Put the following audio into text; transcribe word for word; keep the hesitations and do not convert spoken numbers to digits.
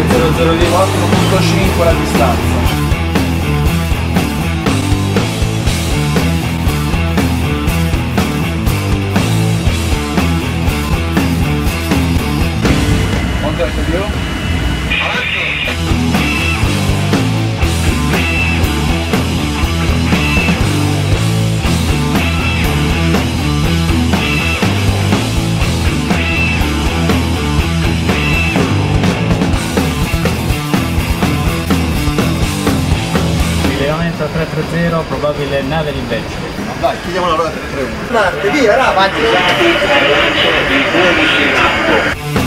è zero zero quattro punto cinque la distanza. Contatto più? Rilevamento tre tre zero, probabile nave di Belgio. Dai, chiediamo la roda tre tre uno. Marte, via, avanti!